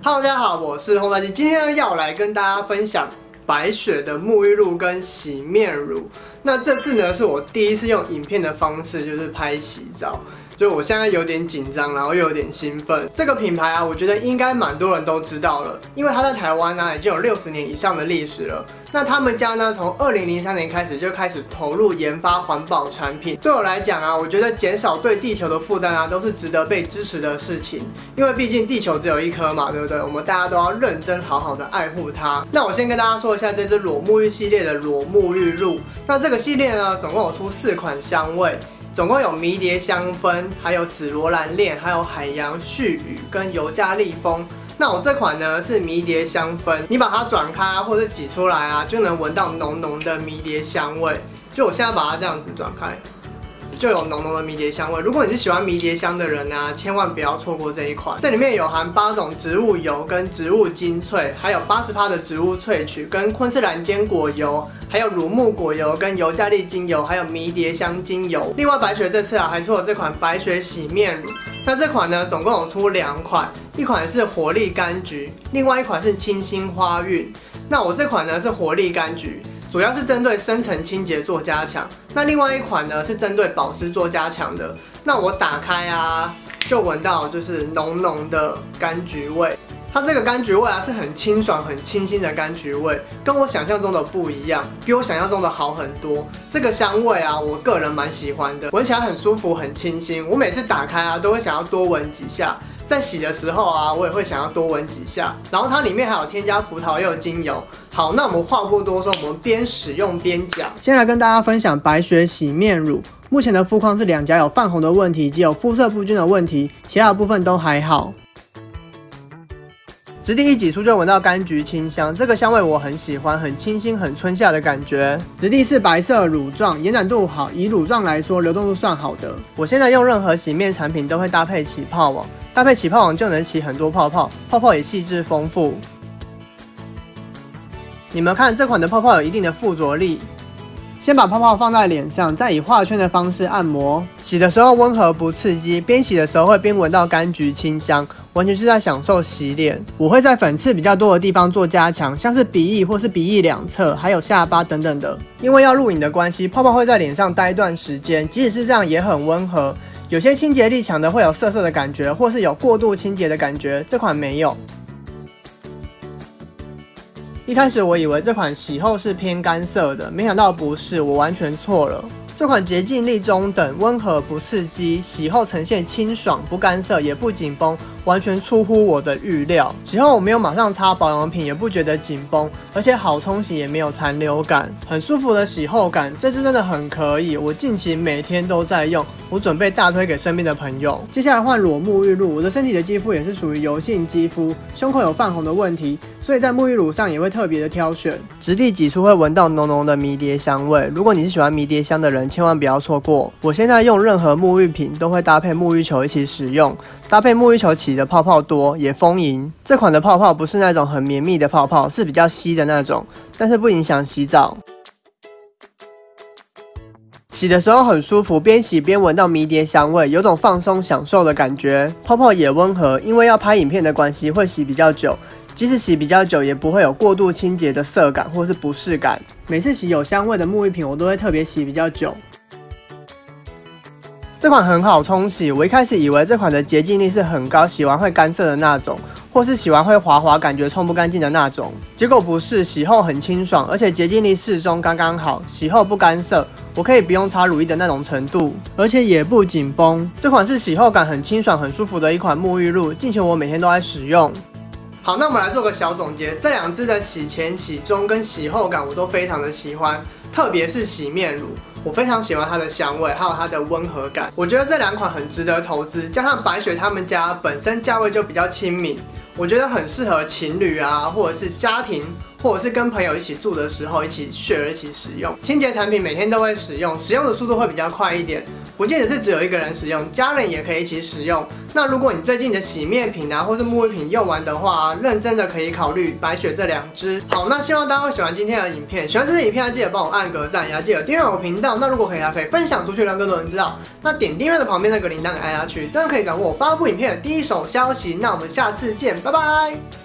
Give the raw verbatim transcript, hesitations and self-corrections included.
Hello， 大家好，我是洪大基，今天要来跟大家分享白雪的沐浴露跟洗面乳。那这次呢，是我第一次用影片的方式，就是拍洗澡。 就我现在有点紧张，然后又有点兴奋。这个品牌啊，我觉得应该蛮多人都知道了，因为它在台湾呢、啊、已经有六十年以上的历史了。那他们家呢，从二零零三年开始就开始投入研发环保产品。对我来讲啊，我觉得减少对地球的负担啊，都是值得被支持的事情。因为毕竟地球只有一颗嘛，对不对？我们大家都要认真好好的爱护它。那我先跟大家说一下这支裸沐浴系列的裸沐浴露。那这个系列呢，总共有出四款香味。 总共有迷迭香氛，还有紫罗兰链，还有海洋絮语跟尤加利风。那我这款呢是迷迭香氛，你把它转开啊，或者挤出来啊，就能闻到浓浓的迷迭香味。就我现在把它这样子转开，就有浓浓的迷迭香味。如果你是喜欢迷迭香的人啊，千万不要错过这一款。这里面有含八种植物油跟植物精粹，还有 百分之八十 的植物萃取跟昆士兰坚果油。 还有乳木果油、跟尤加利精油，还有迷迭香精油。另外，白雪这次啊还出了这款白雪洗面乳。那这款呢，总共有出两款，一款是活力柑橘，另外一款是清新花韵。那我这款呢是活力柑橘，主要是针对深层清洁做加强。那另外一款呢是针对保湿做加强的。那我打开啊，就闻到就是浓浓的柑橘味。 它这个柑橘味啊是很清爽、很清新的柑橘味，跟我想象中的不一样，比我想象中的好很多。这个香味啊，我个人蛮喜欢的，闻起来很舒服、很清新。我每次打开啊，都会想要多闻几下。在洗的时候啊，我也会想要多闻几下。然后它里面还有添加葡萄柚精油。好，那我们话不多说，我们边使用边讲。先来跟大家分享白雪洗面乳。 目前的肤况是两颊有泛红的问题，及有肤色不均的问题，其他的部分都还好。 质地一挤出就闻到柑橘清香，这个香味我很喜欢，很清新、很春夏的感觉。质地是白色乳状，延展度好，以乳状来说，流动度算好的。我现在用任何洗面产品都会搭配起泡网，搭配起泡网就能起很多泡泡，泡泡也细致丰富。你们看，这款的泡泡有一定的附着力。 先把泡泡放在脸上，再以画圈的方式按摩。洗的时候温和不刺激，边洗的时候会边闻到柑橘清香，完全是在享受洗脸。我会在粉刺比较多的地方做加强，像是鼻翼或是鼻翼两侧，还有下巴等等的。因为要录影的关系，泡泡会在脸上待一段时间，即使是这样也很温和。有些清洁力强的会有涩涩的感觉，或是有过度清洁的感觉，这款没有。 一开始我以为这款洗后是偏干涩的，没想到不是，我完全错了。这款洁净力中等，温和不刺激，洗后呈现清爽，不干涩也不紧绷，完全出乎我的预料。洗后我没有马上擦保养品，也不觉得紧绷，而且好冲洗也没有残留感，很舒服的洗后感。这支真的很可以，我近期每天都在用，我准备大推给身边的朋友。接下来换裸沐浴露，我的身体的肌肤也是属于油性肌肤，胸口有泛红的问题。 所以在沐浴乳上也会特别的挑选，质地挤出会闻到浓浓的迷迭香味。如果你是喜欢迷迭香的人，千万不要错过。我现在用任何沐浴品都会搭配沐浴球一起使用，搭配沐浴球起的泡泡多，也丰盈。这款的泡泡不是那种很绵密的泡泡，是比较稀的那种，但是不影响洗澡。 洗的时候很舒服，边洗边闻到迷迭香味，有种放松享受的感觉。泡泡也温和，因为要拍影片的关系，会洗比较久。 即使洗比较久，也不会有过度清洁的涩感或是不适感。每次洗有香味的沐浴品，我都会特别洗比较久。这款很好冲洗，我一开始以为这款的洁净力是很高，洗完会干涩的那种，或是洗完会滑滑，感觉冲不干净的那种。结果不是，洗后很清爽，而且洁净力适中，刚刚好，洗后不干涩。 我可以不用擦乳液的那种程度，而且也不紧绷。这款是洗后感很清爽、很舒服的一款沐浴露，近期我每天都在使用。好，那我们来做个小总结，这两支的洗前、洗中跟洗后感我都非常的喜欢，特别是洗面乳，我非常喜欢它的香味，还有它的温和感。我觉得这两款很值得投资，加上白雪他们家本身价位就比较亲民，我觉得很适合情侣啊，或者是家庭。 或者是跟朋友一起住的时候一起 share 一起使用。清洁产品每天都会使用，使用的速度会比较快一点，不见得是只有一个人使用，家人也可以一起使用。那如果你最近的洗面品啊或是沐浴品用完的话，认真的可以考虑白雪这两支。好，那希望大家会喜欢今天的影片，喜欢这支影片记得帮我按个赞，也要记得订阅我频道。那如果可以，还可以分享出去，让更多人知道。那点订阅的旁边那个铃铛按下去，这样可以掌握我发布影片的第一手消息。那我们下次见，拜拜。